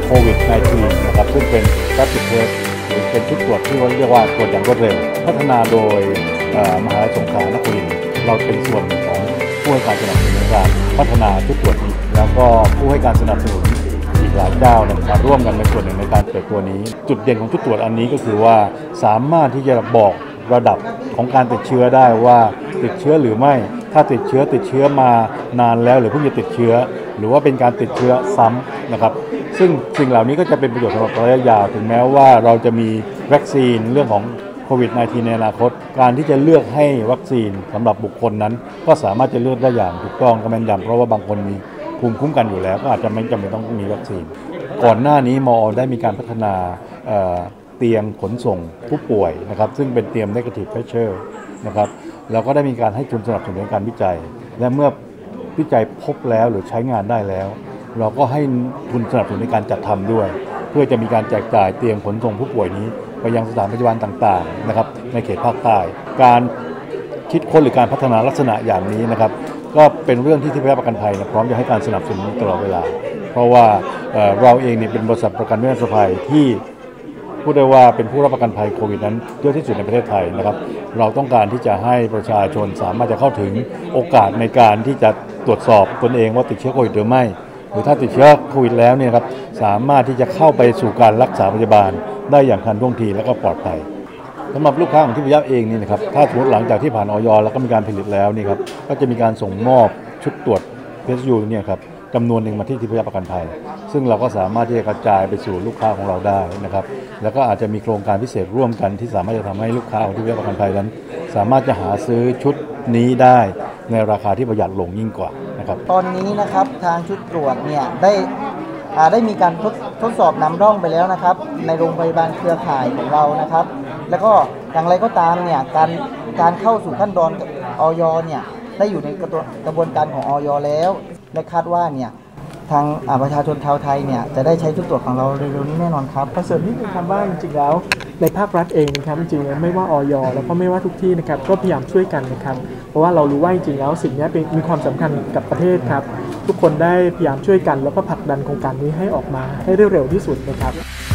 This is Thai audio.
โควิด -19 นะครับซึ่งเป็น Rapid Test หรือเป็นชุดตรวจที่เรียกว่าตรวจอย่างรวดเร็วพัฒนาโดยมหาวิทยาลัยสงขลานครินทร์เราเป็นส่วนของผู้ให้การสนับสนุนในการพัฒนาชุดตรวจนี้แล้วก็ผู้ให้การสนับสนุนอีกหลายเจ้านะครับร่วมกันเป็นส่วนหนึ่งในการเปิดตัวนี้จุดเด่นของชุดตรวจอันนี้ก็คือว่าสามารถที่จะบอกระดับของการติดเชื้อได้ว่าติดเชื้อหรือไม่ถ้าติดเชื้อมานานแล้วหรือเพิ่งจะติดเชื้อหรือว่าเป็นการติดเชื้อซ้ำนะครับซึ่งสิ่งเหล่านี้ก็จะเป็นประโยชน์สำหรับระยะยาวถึงแม้ว่าเราจะมีวัคซีนเรื่องของโควิด -19 ในอนาคตการที่จะเลือกให้วัคซีนสำหรับบุคคลนั้นก็สามารถจะเลือกได้อย่างถูกต้องและแม่นยำเพราะว่าบางคนมีภูมิคุ้มกันอยู่แล้วก็อาจจะไม่จำเป็นต้องมีวัคซีนก่อนหน้านี้มอได้มีการพัฒนาเตียงขนส่งผู้ป่วยนะครับซึ่งเป็นเตียง negative pressure นะครับเราก็ได้มีการให้ทุนสนับสนุนในการวิจัยและเมื่อวิจัยพบแล้วหรือใช้งานได้แล้วเราก็ให้ทุนสนับสนุนในการจัดทำด้วยเพื่อจะมีการแจกจ่ายเตียงขนส่งผู้ป่วยนี้ไปยังสถานพยาบาลต่างๆนะครับในเขตภาคใต้การคิดค้นหรือการพัฒนาลักษณะอย่างนี้นะครับก็เป็นเรื่องที่ทิพยประกันภัยพร้อมจะให้การสนับสนุนตลอดเวลาเพราะว่าเราเองเนี่ยเป็นบริษัทประกันวินาศภัยที่พูดได้ว่าเป็นผู้รับประกันภัยโควิดนั้นเยอะที่สุดในประเทศไทยนะครับเราต้องการที่จะให้ประชาชนสามารถจะเข้าถึงโอกาสในการที่จะตรวจสอบตนเองว่าติดเชื้อโควิดหรือไม่หรือถ้าติดเชื้อโควิดแล้วเนี่ยครับสามารถที่จะเข้าไปสู่การรักษาพยาบาลได้อย่างทันท่วงทีและก็ปลอดภัยสำหรับลูกค้าของทิพยเองนี่นะครับถ้าสมมติหลังจากที่ผ่านอย.แล้วก็มีการผลิตแล้วนี่ครับก็จะมีการส่งมอบชุดตรวจ PSU เนี่ยครับจำนวนหนึ่งมาที่ทิพยประกันภัยซึ่งเราก็สามารถที่จะกระจายไปสู่ลูกค้าของเราได้นะครับแล้วก็อาจจะมีโครงการพิเศษร่วมกันที่สามารถจะทำให้ลูกค้าของทิพยประกันภัยนั้นสามารถจะหาซื้อชุดนี้ได้ในราคาที่ประหยัดลงยิ่งกว่านะครับตอนนี้นะครับทางชุดตรวจเนี่ยได้มีการทดสอบนำร่องไปแล้วนะครับในโรงพยาบาลเครือข่ายของเรานะครับแล้วก็อย่างไรก็ตามเนี่ยการเข้าสู่ขั้นตอนอย.เนี่ยได้อยู่ในกระบวนการของอย.แล้วและคาดว่าเนี่ยทางประชาชนชาวไทยเนี่ยจะได้ใช้ชุดตรวจของเราเร็วๆนี้แน่นอนครับเสริมนิดนึงครับว่าจริงๆแล้วในภาครัฐเองนะครับจริงๆไม่ว่าอย.แล้วก็ไม่ว่าทุกที่นะครับก็พยายามช่วยกันนะครับเพราะว่าเรารู้ว่าจริงๆแล้วสิ่งนี้มีความสำคัญกับประเทศครับทุกคนได้พยายามช่วยกันแล้วก็ผลักดันโครงการนี้ให้ออกมาให้ได้เร็วที่สุดนะครับ